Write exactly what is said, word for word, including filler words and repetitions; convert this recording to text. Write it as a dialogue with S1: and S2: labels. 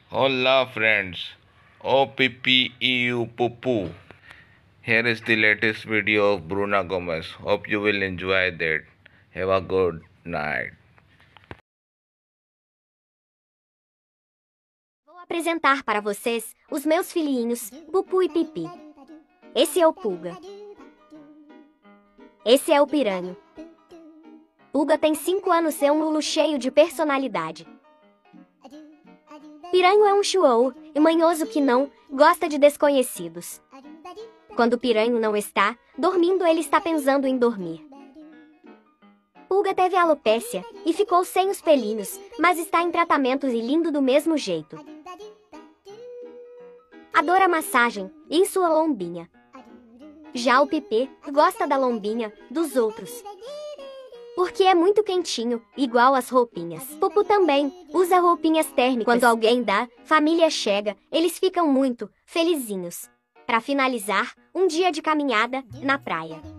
S1: Hola friends, O P P E U Pupu. Here is the latest video of Bruna Gomez. Hope you will enjoy that. Have a good night.
S2: Vou apresentar para vocês os meus filhinhos, Pupu e Pipi. Esse é o Pulga. Esse é o Piranho. Pulga tem cinco anos e é um lulu cheio de personalidade. Piranho é um chihuahua e manhoso que não gosta de desconhecidos. Quando o Piranho não está dormindo, ele está pensando em dormir. Pulga teve alopécia e ficou sem os pelinhos, mas está em tratamento e lindo do mesmo jeito. Adora massagem em sua lombinha. Já o Pipi gosta da lombinha dos outros, porque é muito quentinho, igual as roupinhas. Pupu também usa roupinhas térmicas. Quando alguém da família chega, eles ficam muito felizinhos. Para finalizar, um dia de caminhada na praia.